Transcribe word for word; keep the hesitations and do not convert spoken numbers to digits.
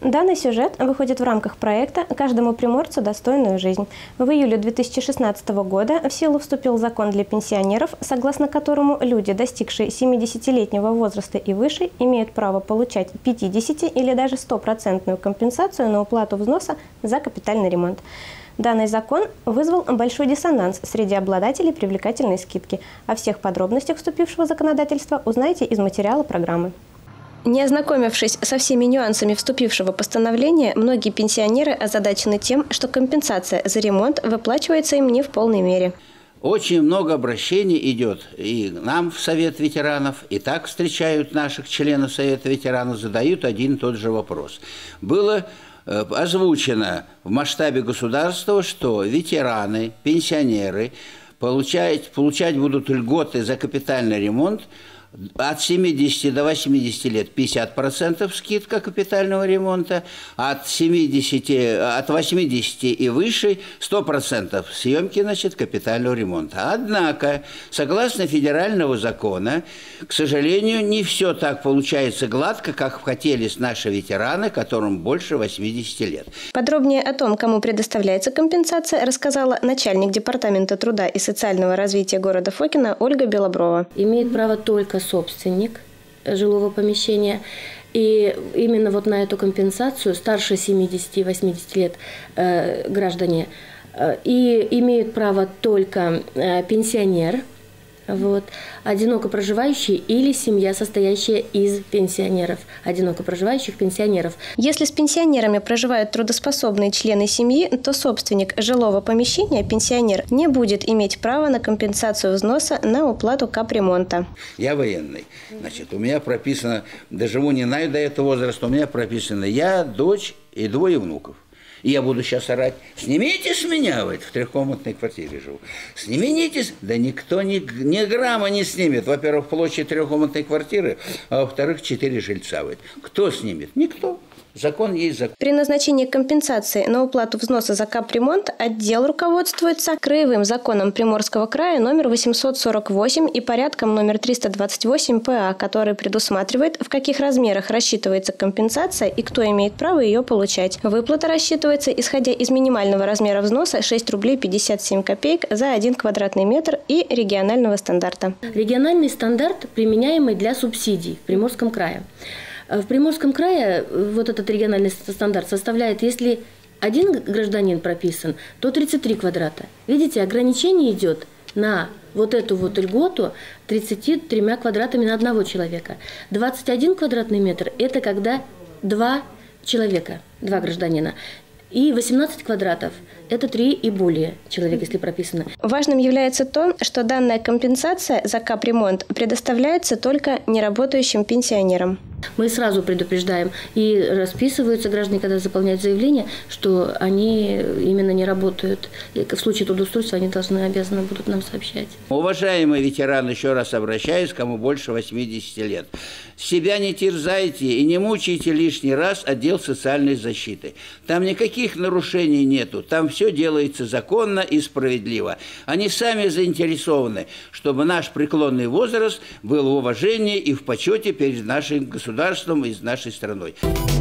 Данный сюжет выходит в рамках проекта «Каждому приморцу достойную жизнь». В июле две тысячи шестнадцатого года в силу вступил закон для пенсионеров, согласно которому люди, достигшие семидесятилетнего возраста и выше, имеют право получать пятидесятипроцентную или даже стопроцентную компенсацию на уплату взноса за капитальный ремонт. Данный закон вызвал большой диссонанс среди обладателей привлекательной скидки. О всех подробностях вступившего законодательства узнаете из материала программы. Не ознакомившись со всеми нюансами вступившего постановления, многие пенсионеры озадачены тем, что компенсация за ремонт выплачивается им не в полной мере. Очень много обращений идет и нам в Совет ветеранов, и так встречают наших членов Совета ветеранов, задают один и тот же вопрос. Было э, озвучено в масштабе государства, что ветераны, пенсионеры получать, получать будут льготы за капитальный ремонт. От семидесяти до восьмидесяти лет пятьдесят процентов скидка капитального ремонта, от семидесяти, от восьмидесяти и выше сто процентов съемки, значит, капитального ремонта. Однако, согласно федерального закона, к сожалению, не все так получается гладко, как хотели наши ветераны, которым больше восьмидесяти лет. Подробнее о том, кому предоставляется компенсация, рассказала начальник Департамента труда и социального развития города Фокино Ольга Белоброва. Имеет право только собственник жилого помещения. И именно вот на эту компенсацию старше семидесяти и восьмидесяти лет э, граждане э, и имеют право только э, пенсионер, вот, одиноко проживающий или семья, состоящая из пенсионеров, одиноко проживающих пенсионеров. Если с пенсионерами проживают трудоспособные члены семьи, то собственник жилого помещения, пенсионер, не будет иметь права на компенсацию взноса на уплату капремонта. Я военный. Значит, у меня прописано, доживу не знаю до этого возраста, у меня прописано я, дочь и двое внуков. И я буду сейчас орать: снимите с меня, в трехкомнатной квартире живу. Снимите, да никто ни, ни грамма не снимет. Во-первых, площадь трехкомнатной квартиры, а во-вторых, четыре жильца. Кто снимет? Никто. Закон есть закон. При назначении компенсации на уплату взноса за капремонт отдел руководствуется Краевым законом Приморского края номер восемьсот сорок восемь и порядком номер триста двадцать восемь П А, который предусматривает, в каких размерах рассчитывается компенсация и кто имеет право ее получать. Выплата рассчитывается, исходя из минимального размера взноса шесть рублей пятьдесят семь копеек за один квадратный метр и регионального стандарта. Региональный стандарт, применяемый для субсидий в Приморском крае. В Приморском крае вот этот региональный стандарт составляет, если один гражданин прописан, то тридцать три квадрата. Видите, ограничение идет на вот эту вот льготу тридцатью тремя квадратами на одного человека. двадцать один квадратный метр – это когда два человека, два гражданина. И восемнадцать квадратов – это три и более человек, если прописано. Важным является то, что данная компенсация за капремонт предоставляется только неработающим пенсионерам. Мы сразу предупреждаем, и расписываются граждане, когда заполняют заявление, что они именно не работают. И в случае трудоустройства они должны, обязаны будут нам сообщать. Уважаемые ветераны, еще раз обращаюсь, кому больше восьмидесяти лет. Себя не терзайте и не мучайте лишний раз отдел социальной защиты. Там никаких нарушений нету, там все делается законно и справедливо. Они сами заинтересованы, чтобы наш преклонный возраст был в уважении и в почете перед нашим государством и с нашей страной.